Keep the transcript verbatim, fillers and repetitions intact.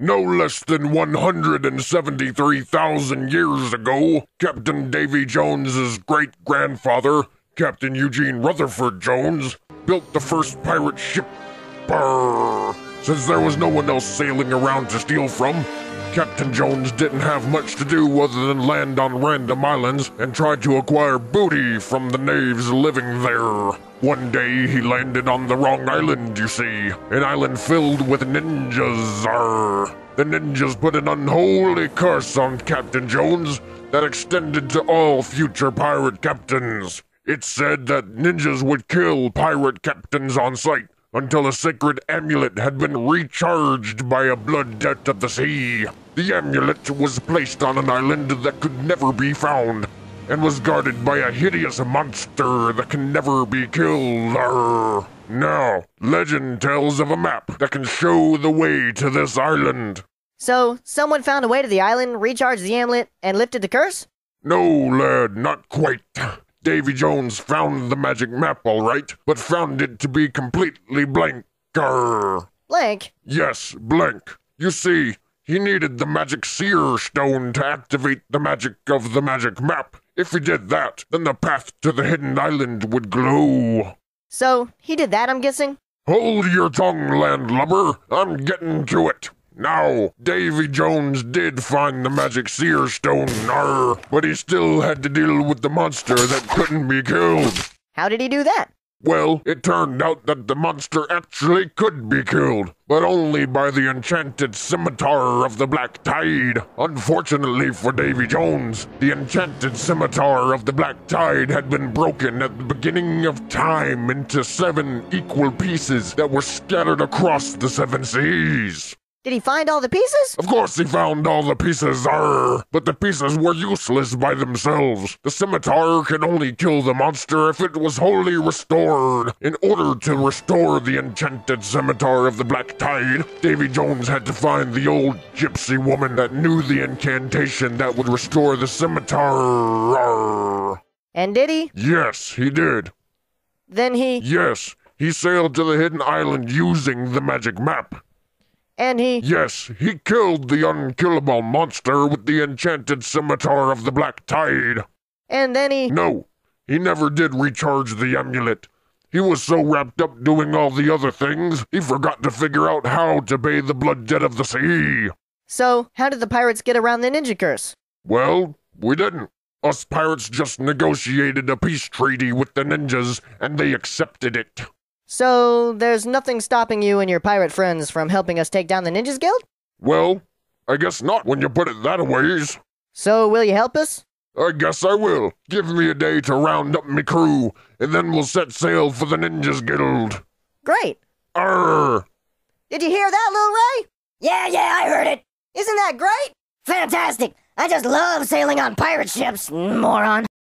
No less than one hundred seventy-three thousand years ago, Captain Davy Jones's great-grandfather, Captain Eugene Rutherford Jones, built the first pirate ship. Brrr. Since there was no one else sailing around to steal from, Captain Jones didn't have much to do other than land on random islands and try to acquire booty from the knaves living there. One day he landed on the wrong island, you see, an island filled with ninjas. Arr. The ninjas put an unholy curse on Captain Jones that extended to all future pirate captains. It said that ninjas would kill pirate captains on sight until a sacred amulet had been recharged by a blood debt of the sea. The amulet was placed on an island that could never be found, and was guarded by a hideous monster that can never be killed. Arr. Now, legend tells of a map that can show the way to this island. So, someone found a way to the island, recharged the amulet, and lifted the curse? No, lad, not quite. Davy Jones found the magic map, all right, but found it to be completely blank. Arr. Blank? Yes, blank. You see, he needed the magic seer stone to activate the magic of the magic map. If he did that, then the path to the hidden island would glow. So, he did that, I'm guessing? Hold your tongue, landlubber. I'm getting to it. Now, Davy Jones did find the magic seer stone, arr, but he still had to deal with the monster that couldn't be killed. How did he do that? Well, it turned out that the monster actually could be killed, but only by the enchanted scimitar of the Black Tide. Unfortunately for Davy Jones, the enchanted scimitar of the Black Tide had been broken at the beginning of time into seven equal pieces that were scattered across the seven seas. Did he find all the pieces? Of course he found all the pieces, arr, but the pieces were useless by themselves. The scimitar can only kill the monster if it was wholly restored. In order to restore the enchanted scimitar of the Black Tide, Davy Jones had to find the old gypsy woman that knew the incantation that would restore the scimitar. Arr. And did he? Yes, he did. Then he... Yes, he sailed to the hidden island using the magic map. And he... Yes, he killed the unkillable monster with the enchanted scimitar of the Black Tide. And then he... No, he never did recharge the amulet. He was so wrapped up doing all the other things, he forgot to figure out how to pay the blood debt of the sea. So, how did the pirates get around the ninja curse? Well, we didn't. Us pirates just negotiated a peace treaty with the ninjas, and they accepted it. So, there's nothing stopping you and your pirate friends from helping us take down the Ninjas Guild? Well, I guess not when you put it that ways. So, will you help us? I guess I will. Give me a day to round up me crew, and then we'll set sail for the Ninjas Guild. Great. Arr! Did you hear that, Lil Ray? Yeah, yeah, I heard it. Isn't that great? Fantastic. I just love sailing on pirate ships, moron.